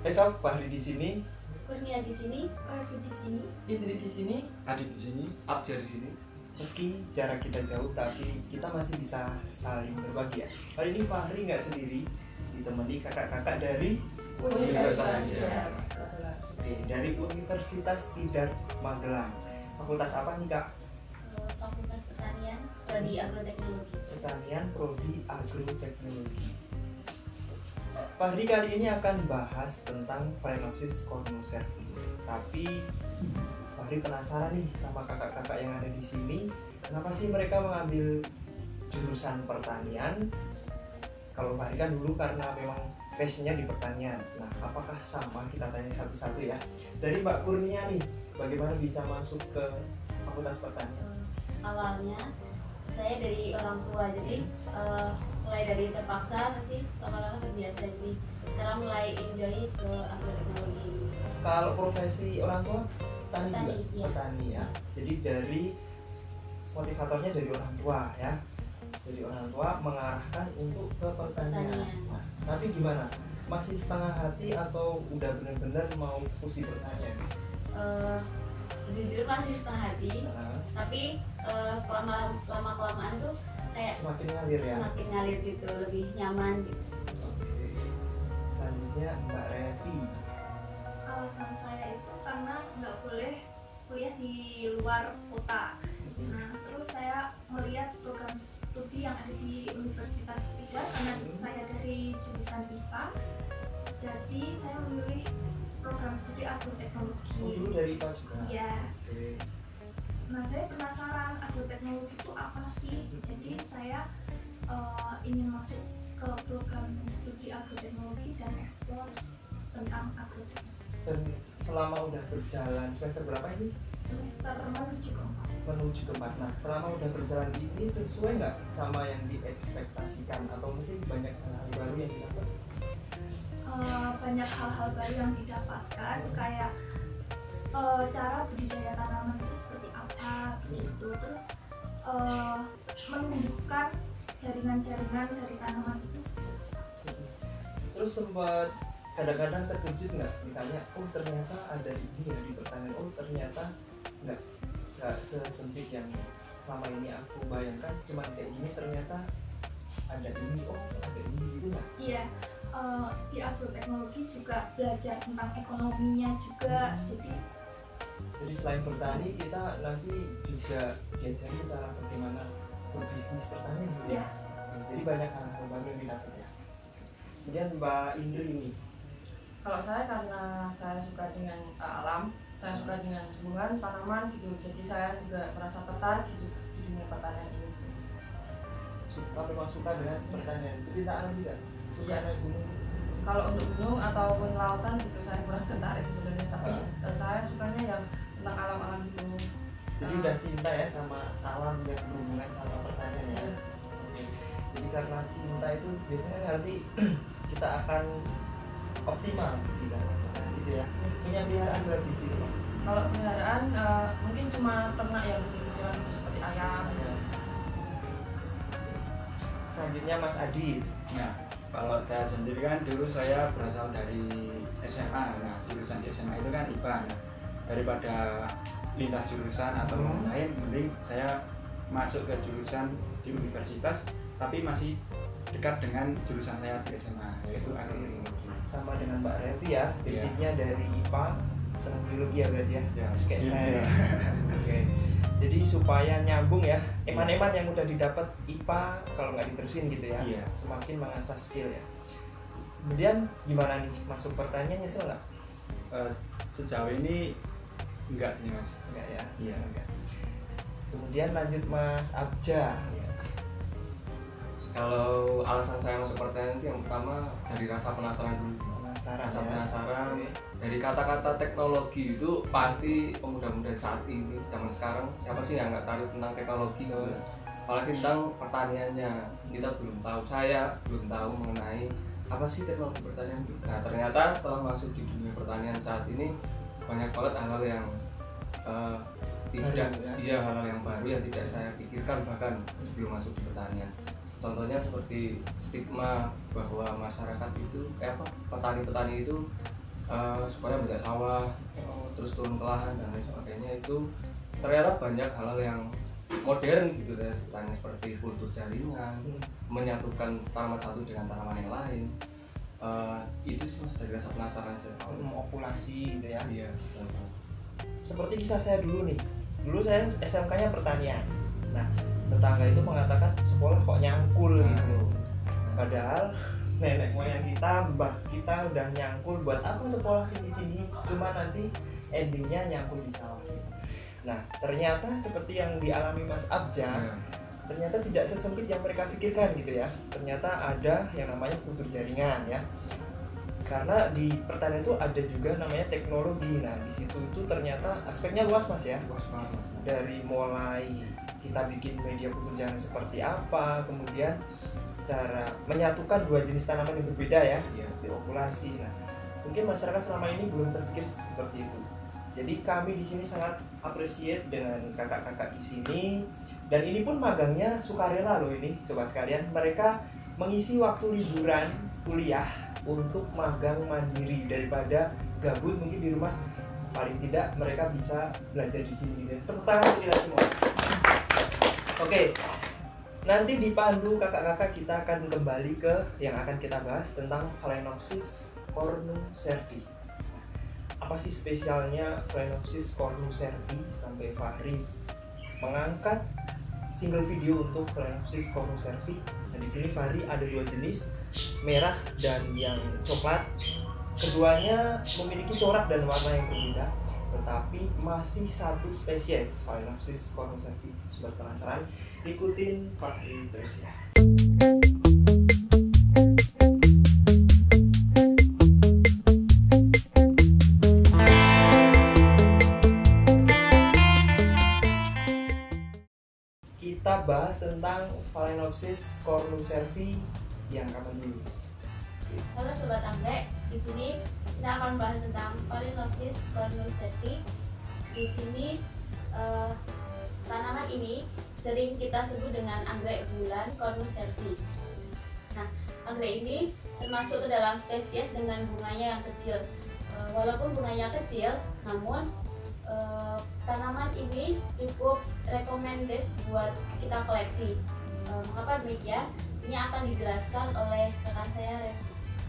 Sob, Fahri di sini, Kurnia di sini, Revi di sini, Indri di sini, Adit di sini, Abjad di sini. meski jarak kita jauh tapi kita masih bisa saling berbagi ya. Kali ini Fahri nggak sendiri, ditemani kakak-kakak dari Universitas Tidar. dari Universitas Tidar Magelang. Fakultas apa nih kak? Fakultas Pertanian, Prodi Agroteknologi. Pertanian Prodi Agroteknologi. Fahri kali ini akan bahas tentang Phalaenopsis cornucervi. Tapi Fahri penasaran nih sama kakak-kakak yang ada di sini, kenapa sih mereka mengambil jurusan pertanian? Kalau Fahri kan dulu karena memang passionnya di pertanian. Nah, apakah sama? Kita tanya satu-satu ya. Dari Mbak Kurnia nih, bagaimana bisa masuk ke Fakultas Pertanian? Awalnya saya dari orang tua, jadi mulai dari terpaksa, nanti lama-lama terbiasa, jadi sekarang mulai enjoy ke agroteknologi. Kalau profesi orang tua petani juga? Petani, iya. Petani ya. Jadi dari motivatornya dari orang tua ya. Dari orang tua mengarahkan untuk ke pertanian. Pertanian. Nah, tapi gimana? Masih setengah hati atau udah benar-benar mau fokus di pertanian? Jujur masih setengah hati, Nah, tapi lama kelamaan tuh kayak semakin ngalir ya. semakin ngalir gitu, lebih nyaman gitu. Oke. Selanjutnya Mbak Revi. alasan saya itu karena nggak boleh kuliah di luar kota. Nah, terus saya melihat program studi yang ada di Universitas Tidar karena saya dari jurusan IPA. Jadi saya memilih program studi agroteknologi. Oh, dulu dari IPA juga. Iya. Oke. Nah, saya penasaran agroteknologi itu apa sih? Jadi saya ingin masuk ke program studi agroteknologi dan eksplor tentang agroteknologi. Dan selama udah berjalan semester berapa ini? Semester menuju ke 4. Menuju ke 4. Nah, selama udah berjalan ini sesuai nggak sama yang diekspektasikan atau mesti banyak hal baru yang didapat? Banyak hal-hal baru yang didapatkan, kayak cara budidaya tanaman itu seperti apa gitu. Terus menumbuhkan jaringan-jaringan dari tanaman itu seperti apa. Terus sempat kadang-kadang terkejut nggak? Misalnya, oh ternyata ada ini ya di pertanian. Oh ternyata nggak sesempit yang selama ini aku bayangkan. Cuman kayak gini, ternyata ada ini. Oh ada ini gitu nggak? Iya, di agroteknologi juga belajar tentang ekonominya juga. Jadi selain bertani, kita nanti juga diajarin cara bagaimana berbisnis pertanian gitu ya. Jadi banyak hal-hal baru yang didapat ya. Kemudian Mbak Indri ini, kalau saya karena saya suka dengan alam, saya suka dengan tumbuhan, tanaman gitu. Jadi saya juga merasa tertarik gitu di dunia pertanian ini. memang suka dengan pertanian, pecinta alam juga, suka Iya. naik gunung. Kalau untuk gunung ataupun lautan gitu saya kurang tertarik sebenarnya, tapi saya sukanya yang tentang alam-alam gitu. Jadi udah cinta ya sama alam yang berhubungan sama pertanian ya. Iya. Oke. Jadi karena cinta itu biasanya nanti kita akan optimal di dalam pertanian gitu ya. Punya peliharaan berarti gitu Pak. Kalau peliharaan mungkin cuma ternak yang kecil-kecilan gitu, seperti ayam. Ya. Selanjutnya Mas Adit. Nah, kalau saya sendiri kan dulu saya berasal dari SMA. Nah, jurusan di SMA itu kan IPA. Nah, daripada lintas jurusan atau lain, mending saya masuk ke jurusan di universitas, tapi masih dekat dengan jurusan saya di SMA, yaitu agroteknologi. Sama dengan Mbak Revi ya, basicnya dari IPA, senang biologi ya berarti ya. Ya, Kayak iya. saya. Oke. Jadi supaya nyambung ya, eman-eman yang udah didapat IPA kalau nggak diterusin gitu ya, Iya. semakin mengasah skill ya. Kemudian gimana nih masuk pertanian, nyesel nggak? Sejauh ini enggak sih mas. Enggak ya? Iya. Enggak. Kemudian lanjut Mas Abja. Kalau alasan saya masuk pertanian itu yang pertama dari rasa penasaran dulu. Rasa ya? penasaran. Oke. Dari kata-kata teknologi itu pasti pemuda-pemuda saat ini zaman sekarang siapa sih yang nggak tahu tentang teknologi gitu ya? Apalagi tentang pertaniannya kita belum tahu, saya belum tahu mengenai apa sih teknologi pertanian itu. Nah ternyata setelah masuk di dunia pertanian saat ini banyak banget hal-hal yang tidak Baru, ya? iya hal-hal yang baru yang tidak saya pikirkan bahkan sebelum masuk di pertanian. Contohnya seperti stigma bahwa masyarakat itu petani-petani itu supaya bajak sawah, terus turun ke lahan dan lain sebagainya. Itu ternyata banyak hal-hal yang modern gitu ya, tanya seperti kultur jaringan, menyatukan tanaman satu dengan tanaman yang lain. Itu sih Mas, dari rasa penasaran saya. Opulasi gitu ya. Iya. Seperti kisah saya dulu nih. Dulu saya SMK-nya pertanian. Nah, tetangga itu mengatakan sekolah kok nyangkul gitu. Padahal nenek moyang kita, mbah kita udah nyangkul, buat apa sekolah tinggi-tinggi, cuma nanti endingnya nyangkul di sawah. Nah, ternyata seperti yang dialami Mas Abjar, ternyata tidak sesempit yang mereka pikirkan gitu ya. Ternyata ada yang namanya kultur jaringan ya. Karena di pertanian itu ada juga namanya teknologi. Nah, di situ itu ternyata aspeknya luas Mas ya. Luas banget. Dari mulai kita bikin media kultur jaringan seperti apa, kemudian cara menyatukan dua jenis tanaman yang berbeda ya, seperti okulasi. Nah, mungkin masyarakat selama ini belum terpikir seperti itu. Jadi kami di sini sangat appreciate dengan kakak-kakak di sini, dan ini pun magangnya sukarela loh ini sobat sekalian. Mereka mengisi waktu liburan kuliah untuk magang mandiri daripada gabut mungkin di rumah. Paling tidak mereka bisa belajar di sini gitu. Tepuk tangan untuk kita semua. Oke. Nanti dipandu kakak-kakak kita akan kembali ke yang akan kita bahas tentang Phalaenopsis cornucervi. Apa sih spesialnya Phalaenopsis cornucervi sampai Fahri mengangkat single video untuk Phalaenopsis cornucervi. Nah, di sini Fahri ada dua jenis, merah dan yang coklat. Keduanya memiliki corak dan warna yang berbeda, tetapi masih satu spesies Phalaenopsis cornucervi. Sobat penasaran? Ikutin Fahri terus ya. Kita bahas tentang Phalaenopsis cornucervi yang kapan dulu. Halo Sobat Anggrek, di sini kita akan bahas tentang Phalaenopsis cornucervi. Di sini tanaman ini sering kita sebut dengan anggrek bulan cornucervi. Nah, anggrek ini termasuk ke dalam spesies dengan bunganya yang kecil. Walaupun bunganya kecil, namun tanaman ini cukup recommended buat kita koleksi. Mengapa demikian? Ini akan dijelaskan oleh kakak saya, Revi.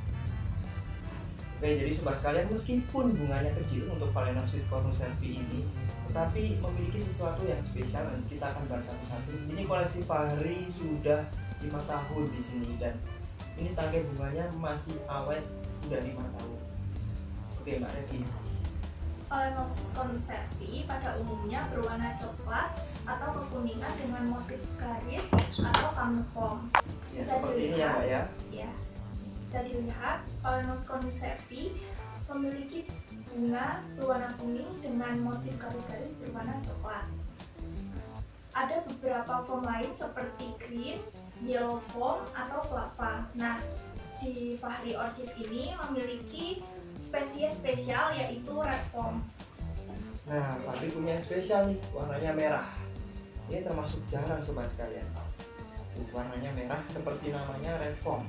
Oke, jadi sobat sekalian, meskipun bunganya kecil untuk Phalaenopsis cornucervi ini, tetapi memiliki sesuatu yang spesial dan kita akan bahas satu-satu. Ini koleksi Fahri sudah 5 tahun di sini dan ini tangkai bunganya masih awet, sudah 5 tahun. Oke, Mbak Revi. Phalaenopsis cornucervi pada umumnya berwarna coklat atau kekuningan dengan motif garis atau camouflage. Ya, seperti ini ya, Mbak ya. Ya, bisa dilihat Phalaenopsis cornucervi memiliki bunga berwarna kuning dengan motif garis-garis berwarna coklat. Ada beberapa form lain seperti green, yellow form, atau flava. Nah, di Fahri Orchid ini memiliki spesies spesial yaitu red form. Nah, Fahri punya yang spesial nih, warnanya merah. Ini termasuk jarang sobat sekalian. Warnanya merah seperti namanya red form.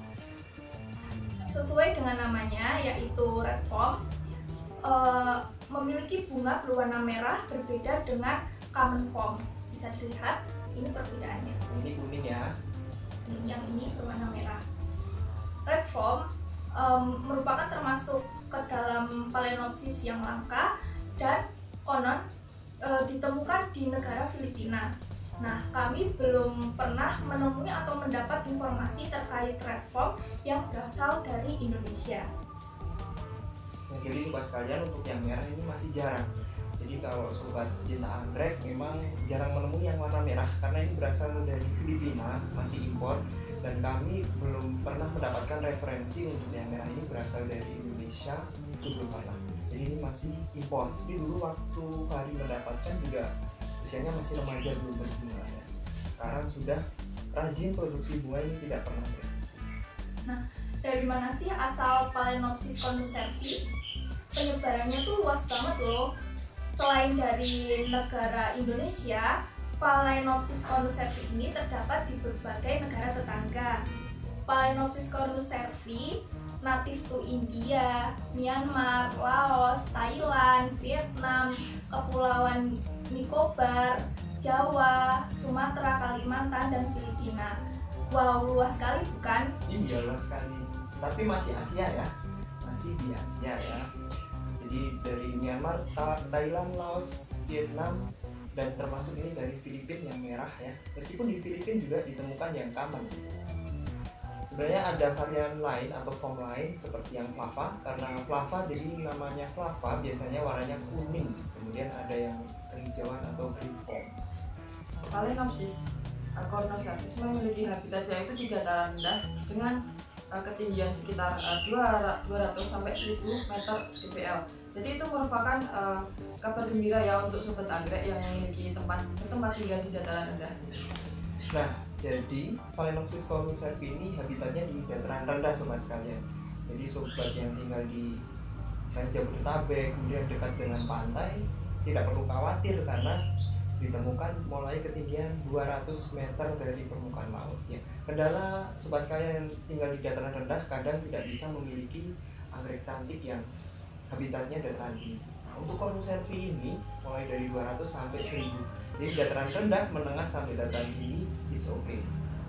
Sesuai dengan namanya yaitu red form, memiliki bunga berwarna merah berbeda dengan common form. Bisa dilihat ini perbedaannya. Ini kuning ya. Yang ini berwarna merah. Red form merupakan termasuk ke dalam Phalaenopsis yang langka dan konon ditemukan di negara Filipina. Nah, kami belum pernah menemui atau mendapat informasi terkait red form yang berasal dari Indonesia. Nah, jadi sobat sekalian, untuk yang merah ini masih jarang. Jadi kalau sobat cinta anggrek memang jarang menemui yang warna merah karena ini berasal dari Filipina, masih impor, dan kami belum pernah mendapatkan referensi untuk yang merah ini berasal dari Indonesia, itu belum pernah. Jadi ini masih impor. Jadi dulu waktu Fahri mendapatkan juga usianya masih remaja, belum berbunga ya. Sekarang sudah rajin produksi bunga, ini tidak pernah berhenti. Nah, dari mana sih asal Phalaenopsis cornucervi? Penyebarannya tuh luas banget loh. Selain dari negara Indonesia, Phalaenopsis cornucervi ini terdapat di berbagai negara tetangga. Phalaenopsis cornucervi native to India, Myanmar, Laos, Thailand, Vietnam, Kepulauan Nicobar, Jawa, Sumatera, Kalimantan, dan Filipina. Wow, luas sekali bukan? Iya, luas sekali. Tapi masih Asia ya, masih di Asia ya. Jadi dari Myanmar, Thailand, Laos, Vietnam, dan termasuk ini dari Filipina yang merah ya. Meskipun di Filipina juga ditemukan yang common. Sebenarnya ada varian lain atau form lain seperti yang flava. Karena flava jadi namanya flava biasanya warnanya kuning. Kemudian ada yang kehijauan atau green form. Phalaenopsis cornocervis memiliki habitatnya itu di dataran rendah dengan ketinggian sekitar 200 sampai 1000 meter dpl. Jadi itu merupakan kabar gembira ya untuk sobat anggrek yang memiliki tempat tinggal di dataran rendah. Nah, jadi Phalaenopsis cornocervi ini habitatnya di dataran rendah sobat sekalian. Jadi sobat yang tinggal di misalnya Jabodetabek, kemudian dekat dengan pantai, tidak perlu khawatir karena ditemukan mulai ketinggian 200 meter dari permukaan laut ya. Kendala sobat sekalian yang tinggal di dataran rendah kadang tidak bisa memiliki anggrek cantik yang habitatnya dataran tinggi. Nah, untuk cornocervi ini mulai dari 200 sampai 1000. Jadi dataran rendah, menengah sampai dataran tinggi, it's okay.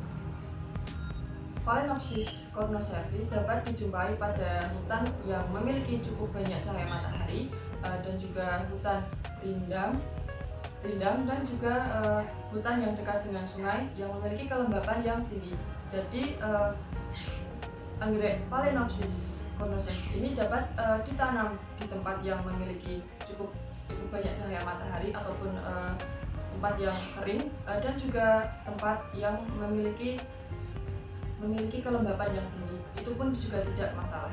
Phalaenopsis cornocervi dapat dijumpai pada hutan yang memiliki cukup banyak cahaya matahari dan juga hutan rindang dan juga hutan yang dekat dengan sungai yang memiliki kelembapan yang tinggi. Jadi anggrek Phalaenopsis cornocervi ini dapat ditanam di tempat yang memiliki cukup banyak cahaya matahari ataupun tempat yang kering dan juga tempat yang memiliki kelembapan yang tinggi. Itu pun juga tidak masalah.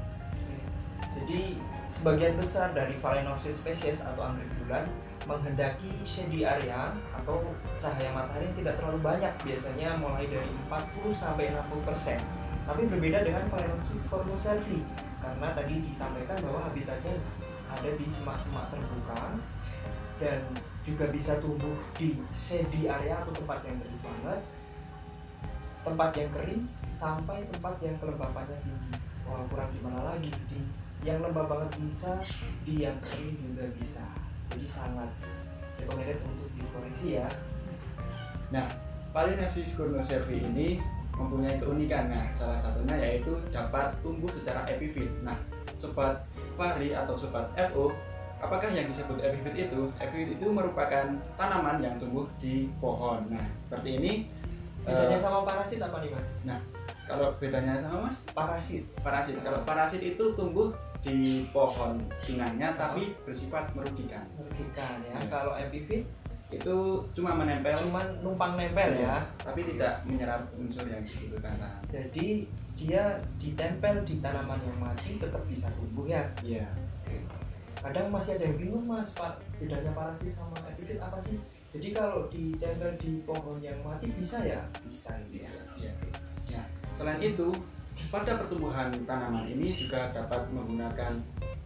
Jadi sebagian besar dari Phalaenopsis spesies atau anggrek bulan menghendaki shady area atau cahaya matahari yang tidak terlalu banyak, biasanya mulai dari 40 sampai 60%. Tapi berbeda dengan Phalaenopsis cornocervi karena tadi disampaikan bahwa habitatnya ada di semak-semak terbuka dan juga bisa tumbuh di shady area atau tempat yang teduh banget, tempat yang kering sampai tempat yang kelembapannya tinggi. Wah, kurang gimana lagi, di yang lembab banget bisa, di yang kering juga bisa. Jadi sangat recommended untuk dikoreksi ya. Nah, Phalaenopsis cornocervi ini mempunyai keunikan. Nah, salah satunya yaitu dapat tumbuh secara epifit. Nah, sobat Fahri atau sobat FO, apakah yang disebut epifit itu? Epifit itu merupakan tanaman yang tumbuh di pohon. Nah, seperti ini. Bedanya sama parasit apa nih Mas? Nah, kalau bedanya sama Mas? Parasit. Kalau parasit itu tumbuh di pohon pinangnya tapi bersifat merugikan. Merugikan ya. Kalau epifit itu cuma menempel, cuman numpang nempel ya, tapi tidak menyerap unsur yang dibutuhkan. Jadi dia ditempel di tanaman yang mati tetap bisa tumbuh ya. Iya. Kadang masih ada yang bingung Mas, Pak, bedanya parasit sama epifit apa sih? Jadi kalau ditempel di pohon yang mati bisa ya? Bisa gitu ya. Nah, selain itu pada pertumbuhan tanaman ini juga dapat menggunakan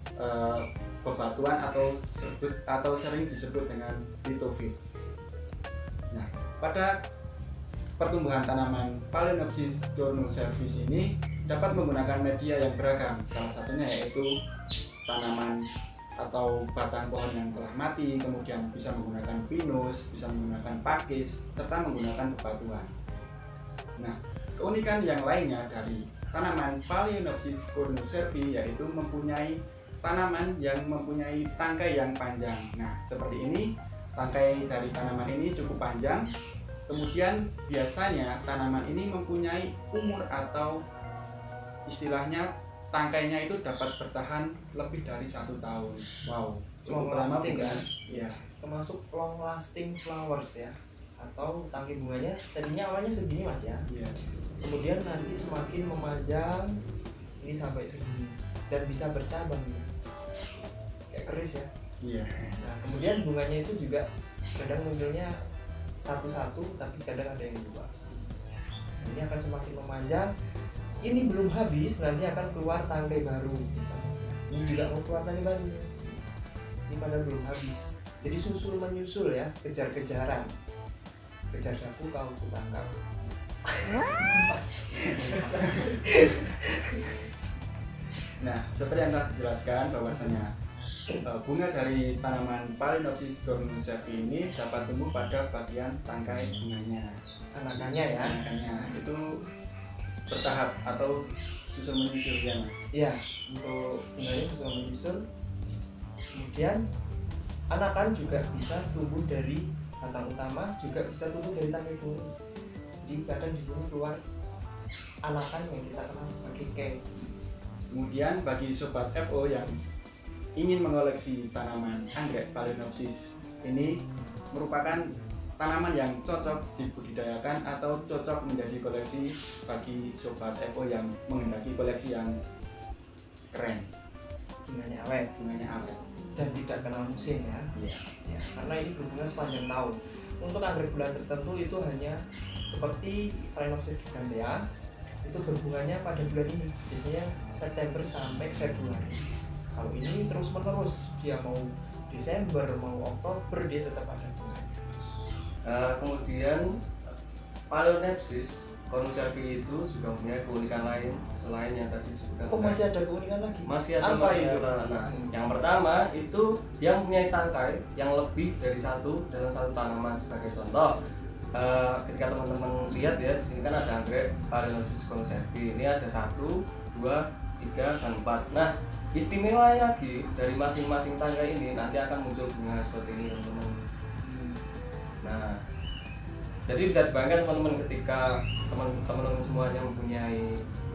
bebatuan atau sering disebut dengan litofit. Nah, pada pertumbuhan tanaman Phalaenopsis cornocervis ini dapat menggunakan media yang beragam. Salah satunya yaitu tanaman atau batang pohon yang telah mati, kemudian bisa menggunakan pinus, bisa menggunakan pakis, serta menggunakan bebatuan. Nah, keunikan yang lainnya dari tanaman Phalaenopsis cornocervi yaitu mempunyai tanaman yang mempunyai tangkai yang panjang. Nah, seperti ini, tangkai dari tanaman ini cukup panjang. Kemudian biasanya tanaman ini mempunyai umur atau istilahnya tangkainya itu dapat bertahan lebih dari 1 tahun. Wow, Long cukup lama lasting bukan? ya. Iya. Termasuk long lasting flowers ya. Atau tangkai bunganya tadinya awalnya segini Mas ya. Iya. Kemudian nanti semakin memanjang ini sampai segini dan bisa bercabang Mas. Kayak keris ya. Iya. Nah, kemudian bunganya itu juga kadang munculnya satu-satu tapi kadang ada yang 2. Ini akan semakin memanjang. Ini belum habis, nanti akan keluar tangkai baru. Ini juga mau keluar tangkai baru. Ini padahal belum habis. Jadi susul menyusul ya, kejar-kejaran. Kejar daku kau kutangkap. Nah, seperti yang telah dijelaskan bahwasanya bunga dari tanaman Phalaenopsis cornucervi ini dapat tumbuh pada bagian tangkai bunganya. Anakannya ya. Anakannya itu bertahap atau susul menyusul ya Mas. Iya, untuk bunganya bisa menyusul. Kemudian anakan juga bisa tumbuh dari batang utama, juga bisa tumbuh dari tangkai bunga. Jadi kadang di sini keluar anakan yang kita kenal sebagai cake. Kemudian bagi sobat FO yang ingin mengoleksi tanaman anggrek Phalaenopsis, ini merupakan tanaman yang cocok dibudidayakan atau cocok menjadi koleksi bagi sobat FO yang menghendaki koleksi yang keren, Bunganya awet bunganya awet. dan tidak kenal musim ya. Iya. Ya, karena ini berbunga sepanjang tahun. Untuk anggrek bulan tertentu itu hanya seperti Phalaenopsis gigantea, itu berbunganya pada bulan ini, biasanya September sampai Februari. Kalau ini terus menerus, dia mau Desember mau Oktober dia tetap ada bunga. Kemudian Phalaenopsis cornucervi itu juga punya keunikan lain selain yang tadi disebutkan. Oh, masih ada keunikan lagi? Masih ada. Apa itu? Nah, yang pertama itu yang punya tangkai yang lebih dari satu dalam satu tanaman. Sebagai contoh, ketika teman-teman lihat ya, di sini kan ada anggrek Phalaenopsis cornucervi. Ini ada 1, 2, 3, dan 4. Nah, istimewa lagi dari masing-masing tangkai ini nanti akan muncul bunga seperti ini, teman-teman. Nah, jadi bisa dibayangkan teman-teman ketika teman-teman semuanya mempunyai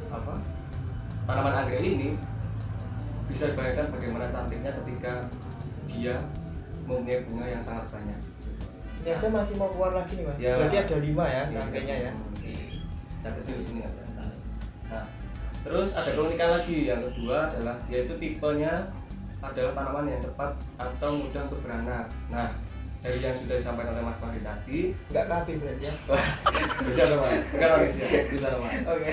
tanaman anggrek ini, bisa dibayangkan bagaimana cantiknya ketika dia mempunyai bunga yang sangat banyak. Ini aja masih mau keluar lagi nih Mas. Ya. Berarti ada 5 ya Iya, tangkainya ya. Yang kecil di sini ada. Nah, terus ada keunikan lagi yang kedua adalah dia itu tipenya adalah tanaman yang cepat atau mudah untuk beranak. Nah, dari yang sudah disampaikan oleh Mas Fahri tadi, Enggak kabeh berarti ya. bisa sama, bukan manusia, bisa sama. Oke.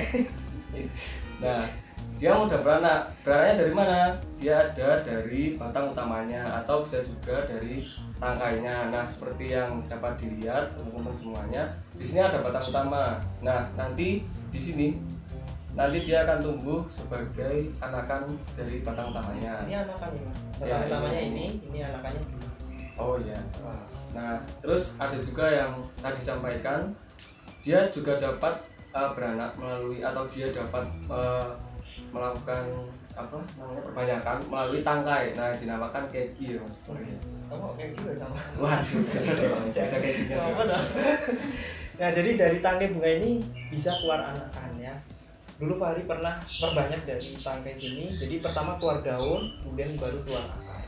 Nah, dia mudah beranak. Beranaknya dari mana? Dia ada dari batang utamanya atau bisa juga dari tangkainya. Nah, seperti yang dapat dilihat teman-teman semuanya, di sini ada batang utama. Nah, nanti di sini dia akan tumbuh sebagai anakan dari batang utamanya. Ini anakannya Mas. Ya, Batang utamanya ini. ini anakannya dulu. Oh iya. Wah. Nah, terus ada juga yang tadi disampaikan, dia juga dapat beranak melalui atau dia dapat melakukan perbanyakan melalui tangkai. Nah, dinamakan keki ya Mas. Kamu kayak gitu sama. Waduh, ada kekinya. Apa dah? Nah, jadi dari tangkai bunga ini bisa keluar anakan ya. Dulu Fahri pernah perbanyak dari tangkai sini. Jadi pertama keluar daun, kemudian baru keluar akar.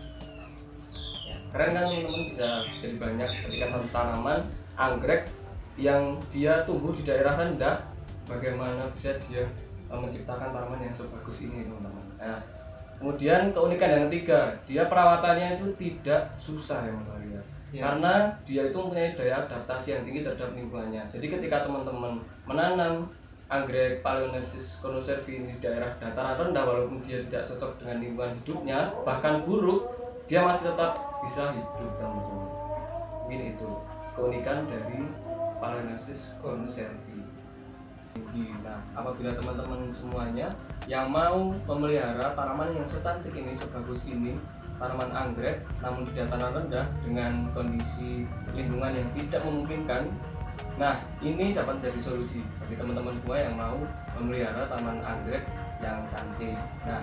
Keren kan teman-teman, bisa jadi banyak ketika satu tanaman anggrek yang dia tumbuh di daerah rendah, bagaimana bisa dia menciptakan tanaman yang sebagus ini teman-teman. Nah, kemudian keunikan yang ketiga, dia perawatannya itu tidak susah ya Mas Arya. Ya. Karena dia itu mempunyai daya adaptasi yang tinggi terhadap lingkungannya. Jadi ketika teman-teman menanam anggrek Phalaenopsis cornucervi di daerah dataran rendah, walaupun dia tidak cocok dengan lingkungan hidupnya, bahkan buruk, dia masih tetap bisa hidup teman-teman. Mungkin itu keunikan dari Phalaenopsis cornucervi. Nah, apabila teman-teman semuanya yang mau memelihara tanaman yang secantik ini, sebagus ini, tanaman anggrek namun di dataran rendah dengan kondisi lingkungan yang tidak memungkinkan, nah ini dapat jadi solusi bagi teman-teman semua yang mau memelihara tanaman anggrek yang cantik. Nah,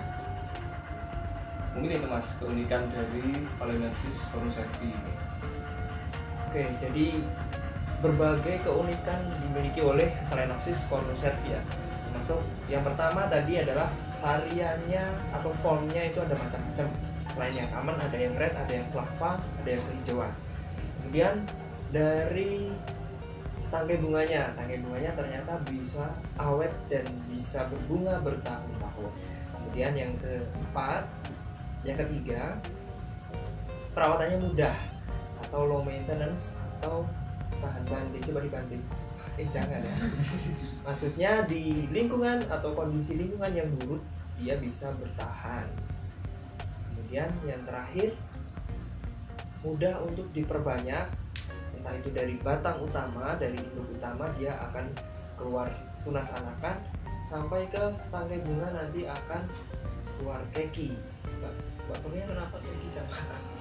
mungkin itu Mas keunikan dari Phalaenopsis cornucervi. Oke, jadi berbagai keunikan dimiliki oleh Phalaenopsis cornucervi ya. Termasuk yang pertama tadi adalah variannya atau formnya itu ada macam-macam. Selain yang aman ada yang red, ada yang flava, ada yang kehijauan. Kemudian dari tangkai bunganya ternyata bisa awet dan bisa berbunga bertahun-tahun. Kemudian yang ketiga, perawatannya mudah atau low maintenance atau tahan banting. Coba dibanting. Jangan ya. Maksudnya di lingkungan atau kondisi lingkungan yang buruk dia bisa bertahan. Kemudian yang terakhir, mudah untuk diperbanyak, entah itu dari batang utama, dari induk utama dia akan keluar tunas anakan sampai ke tangkai bunga nanti akan keluar keki. Mbak Kurnia kenapa keki sama?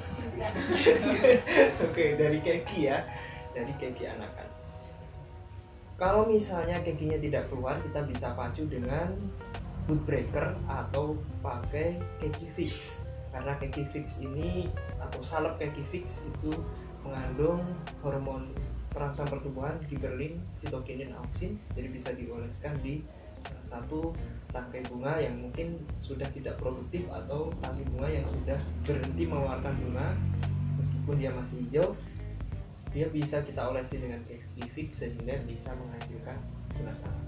Oke, dari keki ya, dari keki anakan. Kalau misalnya kekinya tidak keluar, kita bisa pacu dengan boot breaker atau pakai keki fix. Karena keki fix ini atau salep keki fix itu mengandung hormon perangsang pertumbuhan gibberellin, sitokinin, auksin, jadi bisa dioleskan di salah satu tangkai bunga yang mungkin sudah tidak produktif atau tangkai bunga yang sudah berhenti mengeluarkan bunga meskipun dia masih hijau, dia bisa kita olesi dengan keki fix sehingga bisa menghasilkan bunga salak.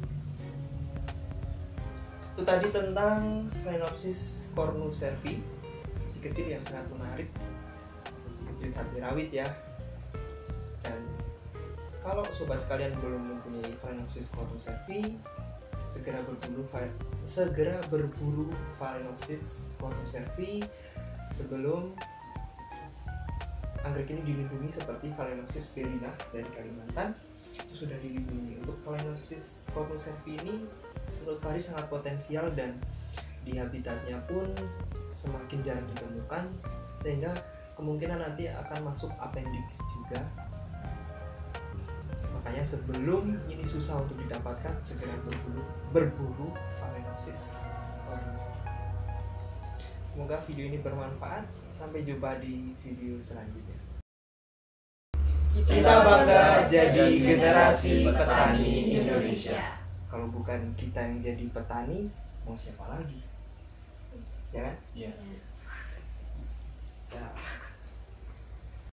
Itu tadi tentang Phalaenopsis cornucervi, si kecil yang sangat menarik, si kecil cabai rawit ya. Dan kalau sobat sekalian belum mempunyai Phalaenopsis cornucervi, segera berburu Phalaenopsis cornucervi sebelum anggrek ini dilindungi seperti Phalaenopsis spirina dari Kalimantan itu sudah dilindungi. Untuk Phalaenopsis cornucervi ini menurut Fahri sangat potensial dan di habitatnya pun semakin jarang ditemukan sehingga kemungkinan nanti akan masuk appendix juga. Makanya sebelum ini susah untuk didapatkan, segera berburu Phalaenopsis cornucervi. Semoga video ini bermanfaat. Sampai jumpa di video selanjutnya. Kita bangga jadi generasi petani Indonesia. Kalau bukan kita yang jadi petani, mau siapa lagi? Ya kan? Iya. Ya.